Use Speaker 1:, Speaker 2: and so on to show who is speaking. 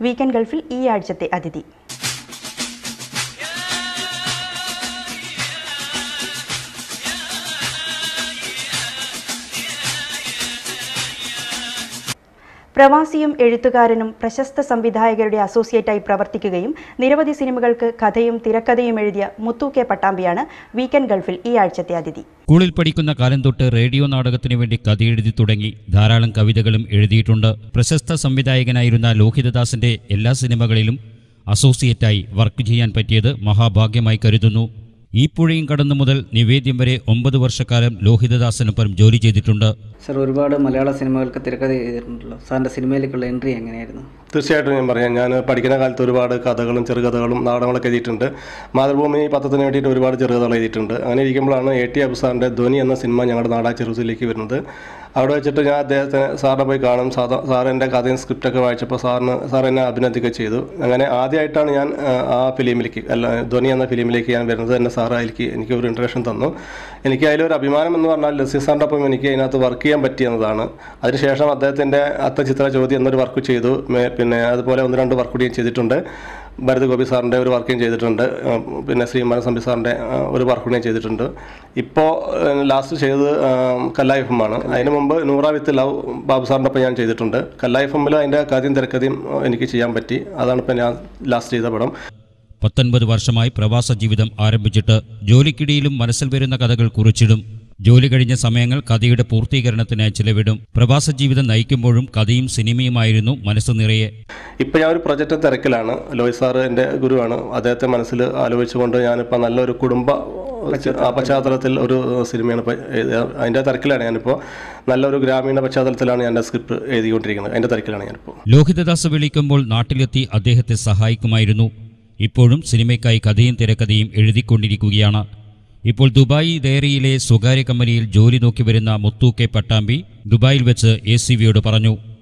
Speaker 1: Weekend ഗൾഫിൽ ഈ ആഴ്ചത്തെ അതിഥി. പ്രവാസിയും എഴുത്തുകാരനും പ്രശസ്ത സംവിധായകരുടെ അസോസിയേറ്റായി പ്രവർത്തിക്കുകയും നിരവധി സിനിമകൾക്ക് കഥയും തിരക്കഥയും എഴുതിയ മുത്തു കെ പട്ടാമ്പിയാണ് വീക്കെൻഡ് ഗൾഫിൽ ഈ ആഴ്ചത്തെ അതിഥി.
Speaker 2: സ്കൂളിൽ പഠിക്കുന്ന കാലം തൊട്ട് റേഡിയോ നാടകത്തിനു വേണ്ടി കഥയെഴുതി തുടങ്ങി ധാരാളം കവിതകളും എഴുതിയിട്ടുണ്ട്. പ്രശസ്ത സംവിധായകനായിരുന്ന ലോഹിതദാസിന്റെ എല്ലാ സിനിമകളിലും അസോസിയേറ്റായി വർക്ക് ചെയ്യാൻ പറ്റിയത് മഹാഭാഗ്യമായി കരുതുന്നു. ഈ പുഴയും കടന്നു മുതൽ നിവേദ്യം വരെ 9 വർഷക്കാലം ലോഹിതദാസിനൊപ്പം ജോലി ചെയ്തിട്ടുണ്ട്.
Speaker 3: സർ, ഒരുപാട് മലയാള സിനിമകൾക്ക് തിരക്കഥ ചെയ്തിട്ടുണ്ടല്ലോ. സാറിൻ്റെ സിനിമയിലേക്കുള്ള എൻട്രി എങ്ങനെയായിരുന്നു?
Speaker 4: തീർച്ചയായിട്ടും ഞാൻ പറയാം. ഞാൻ പഠിക്കുന്ന കാലത്ത് ഒരുപാട് കഥകളും ചെറുകഥകളും നാടകങ്ങളൊക്കെ എഴുതിയിട്ടുണ്ട്. മാതൃഭൂമി പത്രത്തിന് വേണ്ടിയിട്ട് ഒരുപാട് ചെറുകഥകൾ എഴുതിയിട്ടുണ്ട്. അങ്ങനെ ഇരിക്കുമ്പോഴാണ് A.T. അബു സാറിൻ്റെ ധ്വനി എന്ന സിനിമ ഞങ്ങളുടെ നാടാ ചെറുസിലേക്ക് വരുന്നത്. അവിടെ വെച്ചിട്ട് ഞാൻ അദ്ദേഹത്തെ സാറിനെ പോയി കാണും. സാർ എൻ്റെ കഥയും സ്ക്രിപ്റ്റൊക്കെ വായിച്ചപ്പോൾ സാർ എന്നെ അഭിനന്ദിക്കുക ചെയ്തു. അങ്ങനെ ആദ്യമായിട്ടാണ് ഞാൻ ആ ഫിലിമിലേക്ക് ധ്വനി എന്ന ഫിലിമിലേക്ക് ഞാൻ വരുന്നത്. എന്നെ സാർ എനിക്ക് ഒരു ഇൻട്രഡക്ഷൻ തന്നു. എനിക്ക് അതിലൊരു അഭിമാനം എന്ന് പറഞ്ഞാൽ ലസി സാറിൻ്റെ ഒപ്പം എനിക്ക് അതിനകത്ത് വർക്ക് ചെയ്യാൻ പറ്റിയെന്നതാണ്. അതിനുശേഷം അദ്ദേഹത്തിൻ്റെ അത്തചിത്ര ചോദ്യം എന്നൊരു വർക്ക് ചെയ്തു. പിന്നെ അതുപോലെ 1-2 വർക്ക് കൂടി ചെയ്തിട്ടുണ്ട്. ഭരത് ഗോപി സാറിൻ്റെ ഒരു വർക്കും ചെയ്തിട്ടുണ്ട്. പിന്നെ ശ്രീമാൻ സംബി സാറിൻ്റെ ഒരു വർക്ക് കൂടി ചെയ്തിട്ടുണ്ട്. ഇപ്പോൾ ലാസ്റ്റ് ചെയ്തത് കല്ലായിഫമാണ്. അതിന് മുമ്പ് നൂറ വിത്ത് ലവ് ബാബു സാറിൻ്റെ ഒപ്പം ഞാൻ ചെയ്തിട്ടുണ്ട്. കല്ലായിഫമ്മിൽ അതിൻ്റെ കഥയും തിരക്കഥയും എനിക്ക് ചെയ്യാൻ പറ്റി. അതാണ് ഇപ്പോൾ ഞാൻ ലാസ്റ്റ് ചെയ്ത പടം.
Speaker 2: 19 വർഷമായി പ്രവാസ ജീവിതം ആരംഭിച്ചിട്ട് ജോലിക്കിടയിലും മനസ്സിൽ വരുന്ന കഥകൾ കുറിച്ചിടും. ജോലി കഴിഞ്ഞ സമയങ്ങൾ കഥയുടെ പൂർത്തീകരണത്തിനായി ചിലവിടും. പ്രവാസ ജീവിതം നയിക്കുമ്പോഴും കഥയും സിനിമയുമായിരുന്നു മനസ്സ് നിറയെ.
Speaker 4: ഇപ്പം ഞാൻ ഒരു പ്രൊജക്റ്റ് തിരക്കിലാണ്. ലോയ് സാറ് എൻ്റെ ഗുരുവാണ്. അദ്ദേഹത്തെ മനസ്സിൽ ആലോചിച്ചുകൊണ്ട് ഞാനിപ്പോൾ നല്ലൊരു കുടുംബ പശ്ചാത്തലത്തിൽ ഒരു സിനിമയാണ് ഇപ്പോൾ അതിൻ്റെ തിരക്കിലാണ്. ഞാനിപ്പോൾ നല്ലൊരു ഗ്രാമീണ പശ്ചാത്തലത്തിലാണ് ഞാൻ എൻ്റെ സ്ക്രിപ്റ്റ് എഴുതിക്കൊണ്ടിരിക്കുന്നത്. അതിൻ്റെ തിരക്കിലാണ് ഞാനിപ്പോൾ.
Speaker 2: ലോഹിതദാസ് വിളിക്കുമ്പോൾ നാട്ടിലെത്തി അദ്ദേഹത്തെ സഹായിക്കുമായിരുന്നു. ഇപ്പോഴും സിനിമയ്ക്കായി കഥയും തിരക്കഥയും എഴുതിക്കൊണ്ടിരിക്കുകയാണ്. ഇപ്പോൾ ദുബായ് ഡയറിയിലെ സ്വകാര്യ കമ്പനിയിൽ ജോലി നോക്കി വരുന്ന മുത്തു കെ പട്ടാമ്പി ദുബായിൽ വെച്ച് ACVയോട് പറഞ്ഞു,